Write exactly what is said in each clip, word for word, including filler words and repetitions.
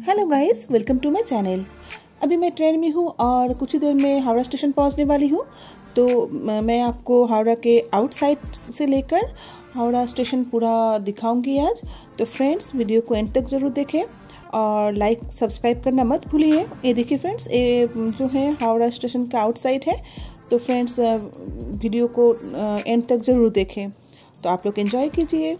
Hello guys, welcome to my channel. अभी मैं train में हूँ और कुछ ही देर में हावड़ा स्टेशन पहुँचने वाली हूँ। तो मैं आपको हावड़ा के आउटसाइड से लेकर हावड़ा स्टेशन पूरा दिखाऊंगी आज। तो फ्रेंड्स, वीडियो को एंड तक ज़रूर देखें और लाइक सब्सक्राइब करना मत भूलिए। ये देखिए फ्रेंड्स, ये जो है हावड़ा स्टेशन का आउटसाइड है। तो फ्रेंड्स, वीडियो को एंड तक ज़रूर देखें। तो आप लोग एंजॉय कीजिए।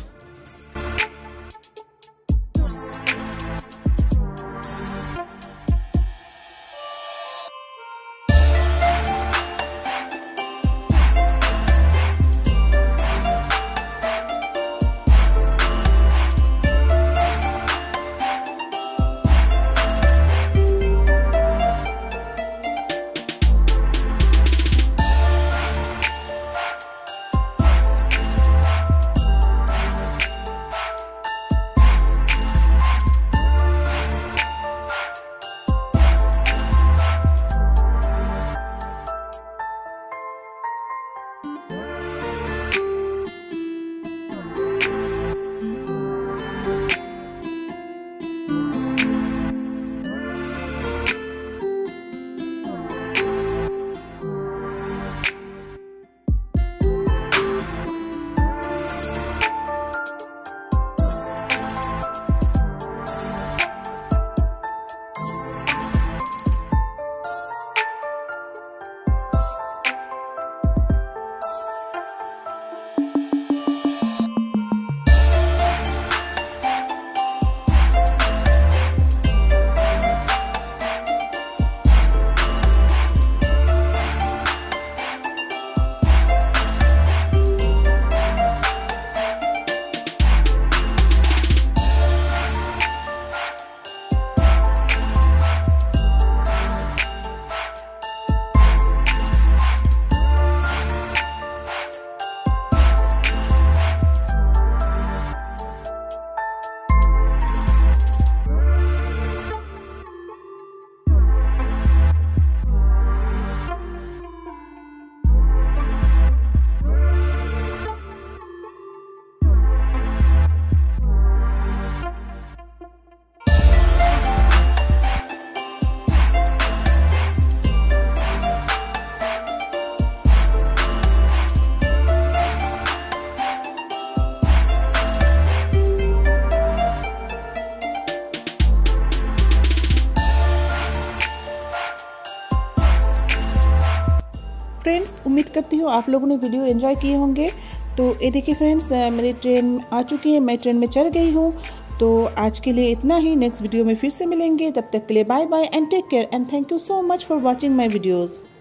फ्रेंड्स, उम्मीद करती हूँ आप लोगों ने वीडियो एंजॉय किए होंगे। तो ये देखिए फ्रेंड्स, मेरी ट्रेन आ चुकी है, मैं ट्रेन में चढ़ गई हूँ। तो आज के लिए इतना ही। नेक्स्ट वीडियो में फिर से मिलेंगे। तब तक के लिए bye bye and take care and thank you so much for watching my videos.